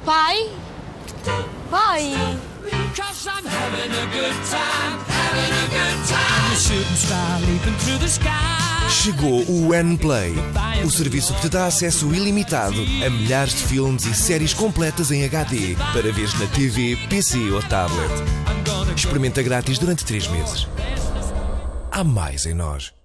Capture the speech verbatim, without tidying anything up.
Pai? Pai? Chegou o Nplay, o serviço que te dá acesso ilimitado a milhares de filmes e séries completas em H D para veres na T V, P C ou tablet. Experimenta grátis durante três meses. Há mais em nós.